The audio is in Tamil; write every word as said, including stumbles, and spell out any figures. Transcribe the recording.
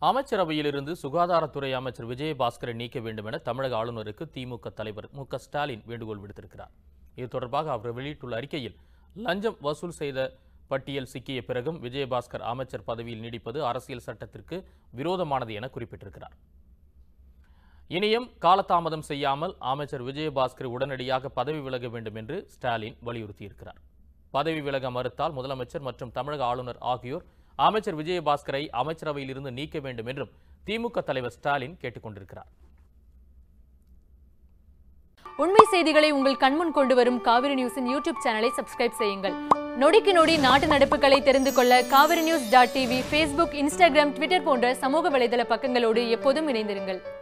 அமைச்சரவையிலிருந்து சுகாதாரத்துறை அமைச்சர் விஜயபாஸ்கரை நீக்க வேண்டும் என தமிழக ஆளுநருக்கு திமுக தலைவர் மு க ஸ்டாலின் வேண்டுகோள் விடுத்திருக்கிறார். இது தொடர்பாக அவர் வெளியிட்டுள்ள அறிக்கையில், லஞ்சம் வசூல் செய்த பட்டியல் சிக்கிய பிறகும் விஜயபாஸ்கர் அமைச்சர் பதவியில் நீடிப்பது அரசியல் சட்டத்திற்கு விரோதமானது என குறிப்பிட்டிருக்கிறார். இனியும் காலதாமதம் செய்யாமல் அமைச்சர் விஜயபாஸ்கர் உடனடியாக பதவி விலக வேண்டும் என்று ஸ்டாலின் வலியுறுத்தியிருக்கிறார். பதவி விலக மறுத்தால் முதலமைச்சர் மற்றும் தமிழக ஆளுநர் ஆகியோர் அமைச்சர் விஜயபாஸ்கரை அமைச்சரவையில் இருந்து நீக்க வேண்டும் என்றும் திமுக தலைவர் ஸ்டாலின் கேட்டுக் கொண்டிருக்கிறார். உண்மை செய்திகளை உங்கள் கண்முன் கொண்டு வரும் காவிரி நியூஸின் யூடியூப் சேனலை சப்ஸ்கிரைப் செய்யுங்கள். நொடிக்கு நொடி நாட்டு நடப்புகளை தெரிந்து கொள்ள Kaveri news dot TV, Facebook, Instagram, Twitter போன்ற சமூக வலைதள பக்கங்களோடு எப்போதும் இணைந்திருங்கள்.